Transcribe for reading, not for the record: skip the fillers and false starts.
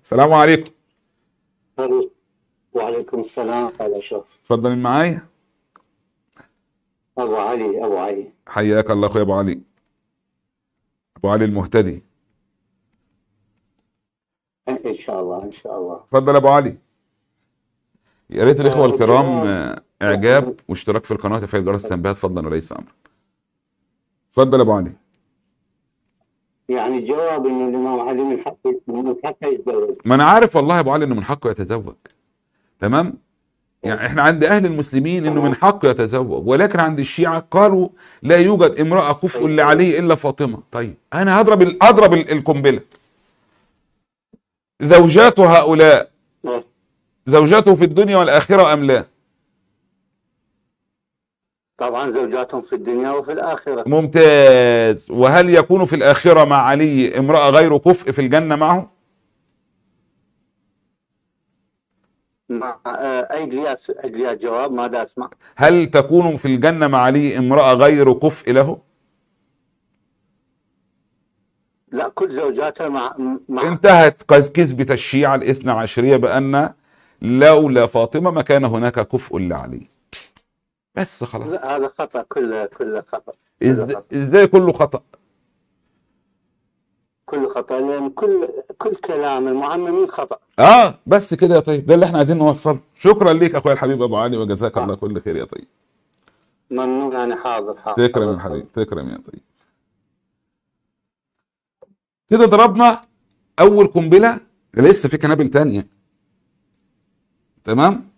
السلام عليكم. وعليكم السلام يا أشرف. اتفضل من معايا. أبو علي. حياك الله اخويا ابو علي. ابو علي المهتدي. إن شاء الله إن شاء الله. اتفضل يا ابو علي. يا ريت الاخوه الكرام الجواب اعجاب يعني واشتراك في القناه وتفعيل جرس التنبيهات فضلا وليس امرا. اتفضل يا ابو علي. الجواب إنه الإمام علي من حقه يتزوج. ما انا عارف والله يا ابو علي انه من حقه يتزوج. تمام. يعني احنا عند اهل المسلمين انه من تمام. حقه يتزوج، ولكن عند الشيعة قالوا لا يوجد امرأة كفء لعلي الا فاطمة. طيب انا هضرب القنبلة. زوجات هؤلاء إيه، زوجاته في الدنيا والآخرة ام لا؟ طبعا زوجاتهم في الدنيا وفي الآخرة. ممتاز. وهل يكون في الآخرة مع علي امرأة غير كفء في الجنة معه؟ مع أيديات جواب ماذا أسمع؟ هل تكون في الجنة مع علي امرأة غير كفء له؟ لا، كل زوجاته مع. انتهت كذبة الشيعة الاثنى عشرية بأن لولا فاطمة ما كان هناك كفء لعلي. بس لا، خلاص. هذا خطأ، كله خطأ. كله خطأ. ازاي كله خطأ؟ كله خطأ لأن كل كلام المعممين خطأ. بس كده يا طيب، ده اللي احنا عايزين نوصله. شكرا ليك اخويا الحبيب ابو علي، وجزاك الله كل خير يا طيب. ممنون، حاضر تكرم حاضر يا حبيبي، حاضر. تكرم يا طيب. كده ضربنا اول قنبله، لسه في قنابل تانية. تمام.